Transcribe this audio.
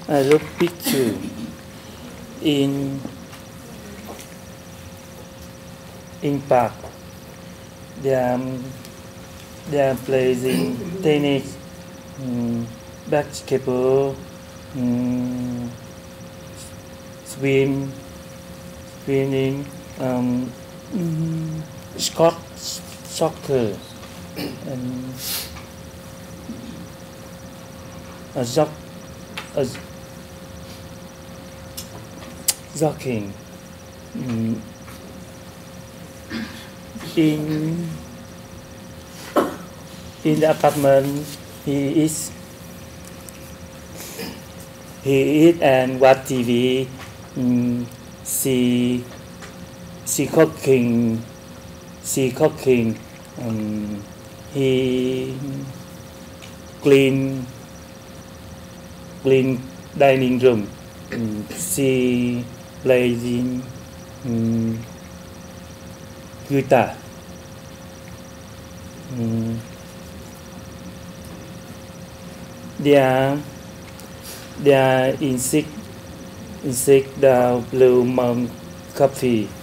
I look picture in park. They are playing tennis, basketball, swimming, soccer, and jogging. In the apartment, he eat and watch TV. She cooking. He clean dining room. She playing guitar. They are insect the blue mountain coffee.